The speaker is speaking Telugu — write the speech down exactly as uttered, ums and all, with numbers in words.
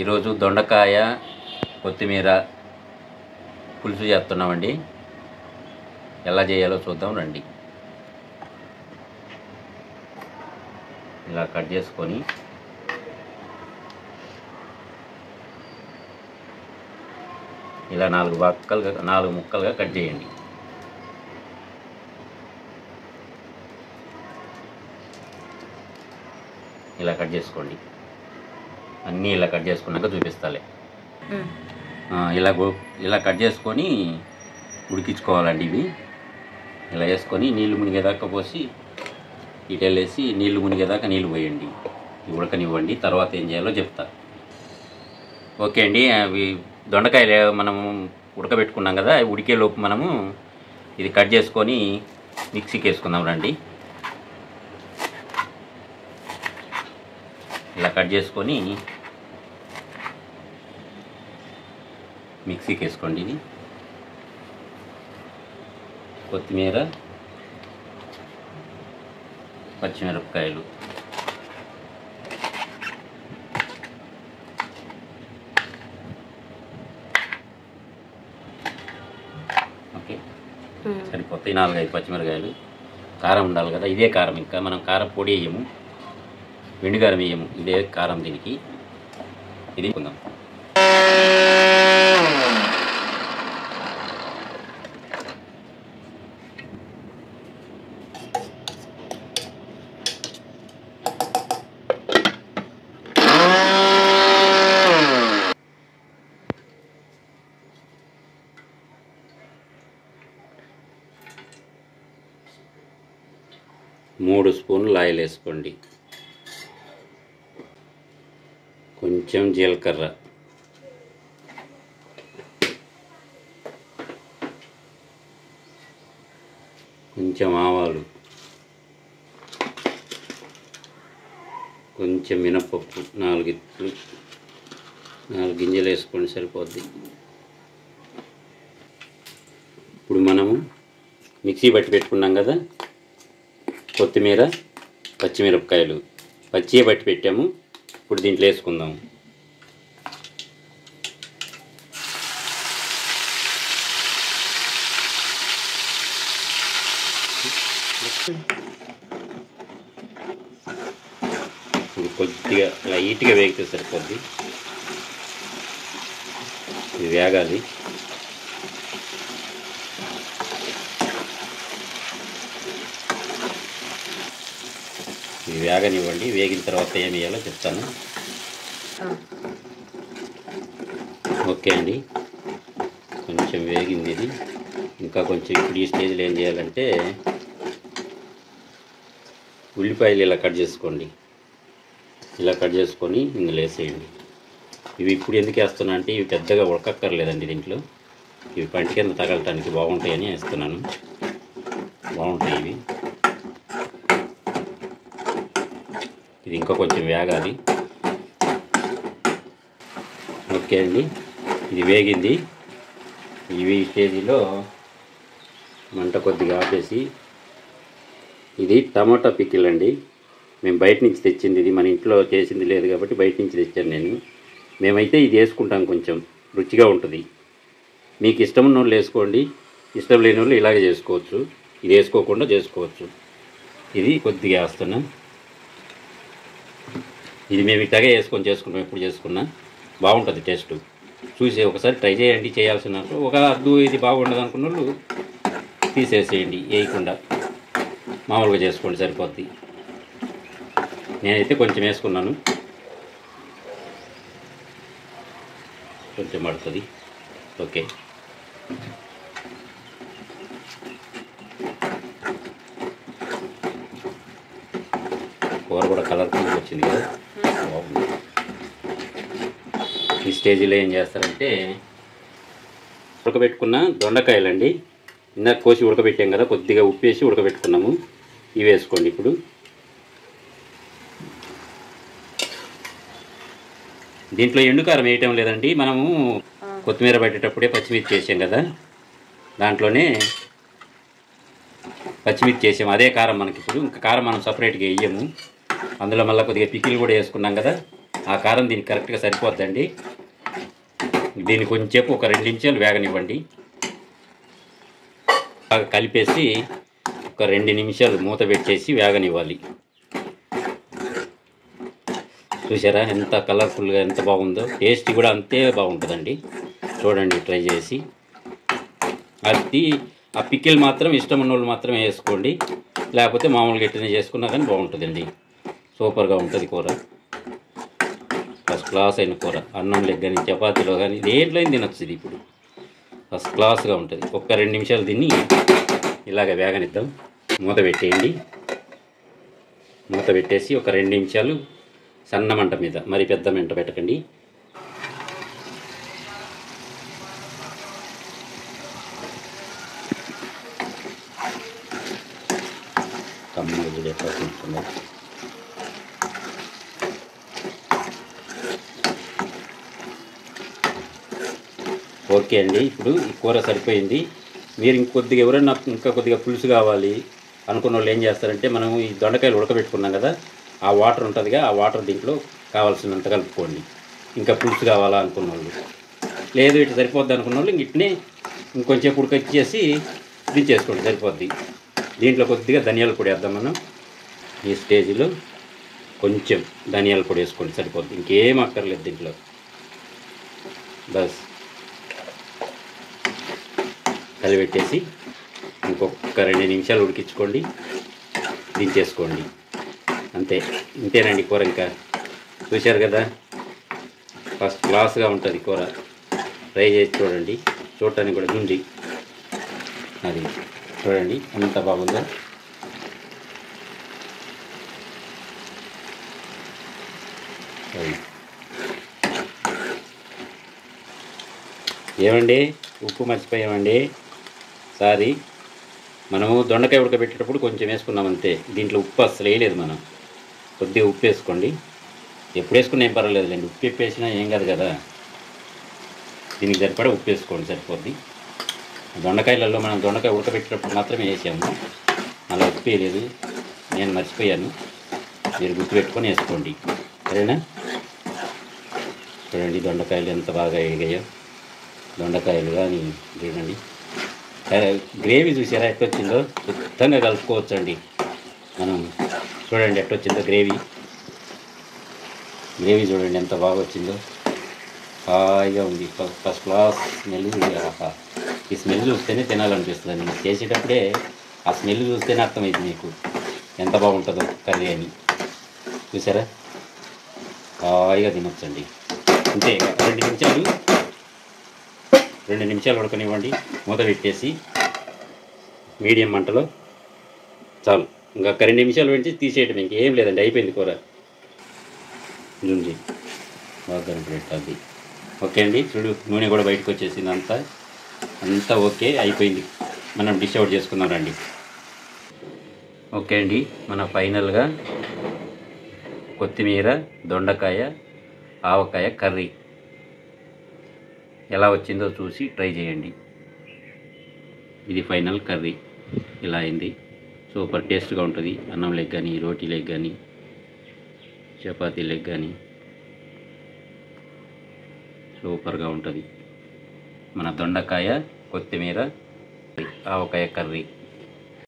ఈరోజు దొండకాయ కొత్తిమీర పులుసు చేస్తున్నామండి. ఎలా చేయాలో చూద్దాం రండి. ఇలా కట్ చేసుకొని ఇలా నాలుగు ముక్కలుగా నాలుగు ముక్కలుగా కట్ చేయండి. ఇలా కట్ చేసుకోండి. అన్నీ ఇలా కట్ చేసుకున్నాక చూపిస్తాలే. ఇలా గో ఇలా కట్ చేసుకొని ఉడికించుకోవాలండి. ఇవి ఇలా వేసుకొని నీళ్లు మునిగేదాకా పోసి ఇటెళ్ళేసి నీళ్లు మునిగేదాకా నీళ్ళు పోయండి. ఉడకనివ్వండి. తర్వాత ఏం చేయాలో చెప్తా. ఓకే అండి. అవి దొండకాయలు మనం ఉడకబెట్టుకున్నాం కదా, ఉడికేలోపు మనము ఇది కట్ చేసుకొని మిక్సీకి వేసుకుందాం రండి. ఇలా కట్ చేసుకొని మిక్సీకి వేసుకోండి. ఇది కొత్తిమీర, పచ్చిమిరపకాయలు, ఓకే సరిపోతాయి. నాలుగైదు పచ్చిమిరపకాయలు. కారం ఉండాలి కదా, ఇదే కారం. ఇంకా మనం కారం పొడి వేయము, వెండి కారం వేయము, ఇదే కారం దీనికి. ఇది కొందాం. మూడు స్పూన్లు ఆయిల్ వేసుకోండి. కొంచెం జీలకర్ర, కొంచెం ఆవాలు, కొంచెం మినపప్పు, నాలుగు ఇట్లు నాలుగు గింజలు వేసుకోండి, సరిపోద్ది. ఇప్పుడు మనము మిక్సీ బట్టి పెట్టుకున్నాం కదా, కొత్తిమీర, పచ్చిమిరపకాయలు పచ్చియే బట్టి పెట్టాము. ఇప్పుడు దీంట్లో వేసుకుందాం. ఇది కొద్దిగా లైట్గా వేగితే సరిపోద్ది. ఇది వేగాలి. ఇది వేగనివ్వండి. వేగిన తర్వాత ఏమి వేయాలో చెప్తాను. ఓకే అండి, కొంచెం వేగింది ఇది. ఇంకా కొంచెం ఇప్పుడు ఈ స్టేజ్లో ఏం చేయాలంటే ఉల్లిపాయలు ఇలా కట్ చేసుకోండి. ఇలా కట్ చేసుకొని ఇందులో వేసేయండి. ఇవి ఇప్పుడు ఎందుకు వేస్తున్నా అంటే ఇవి పెద్దగా ఉడకక్కర్లేదండి. దీంట్లో ఇవి పంటి కింద తగలటానికి బాగుంటాయని వేస్తున్నాను. బాగుంటాయి ఇవి. ఇది ఇంకా కొంచెం వేగాలి. ఓకే అండి, ఇది వేగింది. ఇవి స్టేజీలో మంట కొద్దిగా ఆపేసి, ఇది టమాటా పికిల్ అండి. మేము బయట నుంచి తెచ్చింది. ఇది మన ఇంట్లో చేసింది లేదు కాబట్టి బయట నుంచి తెచ్చాను నేను. మేమైతే ఇది వేసుకుంటాం, కొంచెం రుచిగా ఉంటుంది. మీకు ఇష్టం ఉన్న వాళ్ళు వేసుకోండి, ఇష్టం లేని వాళ్ళు ఇలాగే చేసుకోవచ్చు. ఇది వేసుకోకుండా చేసుకోవచ్చు. ఇది కొద్దిగా వేస్తున్నా. ఇది మేము ఇట్లాగే వేసుకొని చేసుకుంటాం. ఎప్పుడు చేసుకున్నా బాగుంటుంది టేస్ట్. చూసి ఒకసారి ట్రై చేయండి. చేయాల్సిన ఒక అద్దు ఇది బాగుండదు అనుకున్న వాళ్ళు తీసేసేయండి, వేయకుండా మామూలుగా చేసుకోండి, సరిపోద్ది. నేనైతే కొంచెం వేసుకున్నాను, కొంచెం పడుతుంది. ఓకే, కూర కూడా కలర్ఫుల్గా వచ్చింది కదా, బాగుంది. ఈ స్టేజీలో ఏం చేస్తారంటే ఉడకబెట్టుకున్న దొండకాయలండి. ఇందాక కోసి ఉడకబెట్టాం కదా, కొద్దిగా ఉప్పు వేసి ఉడకబెట్టుకున్నాము. ఇవి వేసుకోండి. ఇప్పుడు దీంట్లో ఎండుకారం వేయటం లేదండి. మనము కొత్తిమీర పట్టేటప్పుడే పచ్చిమిర్చి వేసాం కదా, దాంట్లోనే పచ్చిమిర్చి వేసాము. అదే కారం మనకి ఇప్పుడు. ఇంకా కారం మనం సపరేట్గా వేయము. అందులో మళ్ళీ కొద్దిగా పికిల్ కూడా వేసుకున్నాం కదా, ఆ కారం దీనికి కరెక్ట్గా సరిపోద్దండి. దీన్ని కొంచెంసేపు ఒక రెండు నిమిషాలు వేగనివ్వండి. బాగా కలిపేసి ఒక రెండు నిమిషాలు మూత పెట్టేసి వేగనివ్వాలి. చూసారా ఎంత కలర్ఫుల్గా ఎంత బాగుందో, టేస్ట్ కూడా అంతే బాగుంటుందండి. చూడండి ట్రై చేసి. అది ఆ పికిల్ మాత్రం ఇష్టం ఉన్న వాళ్ళు మాత్రమే వేసుకోండి, లేకపోతే మామూలుగా ఎట్టిన చేసుకున్నా కానీ బాగుంటుందండి. సూపర్గా ఉంటుంది కూర, ఫస్ట్ క్లాస్ అయిన కూర. అన్నంలోకి కానీ చపాతీలో కానీ దేంట్లో అయినా తినొచ్చు. ఇది ఇప్పుడు ఫస్ట్ క్లాస్గా ఉంటుంది. ఒక్క రెండు నిమిషాలు దీన్ని ఇలాగ వేగనిద్దాం. మూత పెట్టేయండి. మూత పెట్టేసి ఒక రెండు నిమిషాలు సన్న మంట మీద, మరి పెద్ద మంట పెట్టకండి. కమ్మలు ఎట్లా తీసుకున్నారు. ఓకే అండి, ఇప్పుడు ఈ కూర సరిపోయింది. మీరు ఇంకొద్దిగా ఎవరైనా ఇంకా కొద్దిగా పులుసు కావాలి అనుకున్న వాళ్ళు ఏం చేస్తారంటే, మనం ఈ దొండకాయలు ఉడకబెట్టుకున్నాం కదా, ఆ వాటర్ ఉంటుందిగా, ఆ వాటర్ దీంట్లో కావాల్సినంత కలుపుకోండి. ఇంకా పులుసు కావాలా అనుకున్న వాళ్ళు, లేదు ఇటు సరిపోద్ది అనుకున్న వాళ్ళు ఇట్నే ఇంకొంచెం ఉడకొచ్చేసి దించేసుకోండి, సరిపోద్ది. దీంట్లో కొద్దిగా ధనియాల పొడి వేద్దాం మనం. ఈ స్టేజ్లో కొంచెం ధనియాల పొడి వేసుకోండి, సరిపోద్ది. ఇంకేం అక్కర్లేదు దీంట్లో. బస్ కలిపెట్టేసి ఇంకొక రెండు నిమిషాలు ఉడికించుకోండి, దించేసుకోండి. అంతే, ఇంతేనండి కూర. ఇంకా చూశారు కదా, ఫస్ట్ క్లాస్గా ఉంటుంది కూర. ట్రై చేసి చూడండి, చూడటానికి కూడా ఉంది. అది చూడండి ఎంత బాగుందో. ఏమండి, ఉప్పు మర్చిపోయామండి. సారీ, మనము దొండకాయ ఉడకబెట్టేటప్పుడు కొంచెం వేసుకున్నాం అంతే. దీంట్లో ఉప్పు అసలు వేయలేదు మనం. కొద్దిగా ఉప్పు వేసుకోండి. ఎప్పుడు వేసుకున్నా ఏం పర్వాలేదులేండి, ఉప్పు ఎప్పు వేసినా ఏం కాదు కదా. దీనికి సరిపడా ఉప్పు వేసుకోండి, సరిపోద్ది. దొండకాయలలో మనం దొండకాయ ఉడకబెట్టేటప్పుడు మాత్రమే వేసాము, అలా ఉప్పు వేయలేదు. నేను మర్చిపోయాను, మీరు గుర్తుపెట్టుకొని వేసుకోండి, సరేనా? చూడండి దొండకాయలు ఎంత బాగా వేగాయో. దొండకాయలు కానీ చూడండి, గ్రేవీ చూసారా ఎట్టొచ్చిందో. శుద్ధంగా కలుపుకోవచ్చండి మనం. చూడండి ఎట్టొచ్చిందో గ్రేవీ. గ్రేవీ చూడండి ఎంత బాగా వచ్చిందో, హాయిగా ఉంది. First class smell. ఈ స్మెల్ చూస్తేనే తినాలనిపిస్తుంది. మీకు చేసేటప్పుడే ఆ స్మెల్ చూస్తేనే అర్థమైంది మీకు ఎంత బాగుంటుందో కర్రీ అని. చూసారా, హాయిగా తినొచ్చండి. అంతే, రెండు నిమిషాలు రెండు నిమిషాలు ఉడకనివ్వండి. మూత పెట్టేసి మీడియం మంటలో చాలు. ఇంకా రెండు నిమిషాలు పెంచి తీసేయటం, ఇంకేం లేదండి, అయిపోయింది కూర. జుంజి బాగా కనిపెట్టాలి. ఓకే అండి, చూడు నూనె కూడా బయటకు వచ్చేసింది. అంతా అంతా ఓకే అయిపోయింది. మనం డిష్ అవుట్ చేసుకుందాం రండి. ఓకే అండి, మన ఫైనల్గా కొత్తిమీర దొండకాయ ఆవకాయ కర్రీ ఎలా వచ్చిందో చూసి ట్రై చేయండి. ఇది ఫైనల్ కర్రీ ఇలా అయింది. సూపర్ టేస్ట్గా ఉంటుంది. అన్నం లెగ్ కానీ, రోటీ లెగ్ కానీ, చపాతీ లెగ్ కానీ సూపర్గా ఉంటుంది. మన దొండకాయ కొత్తిమీర ఆవకాయ కర్రీ.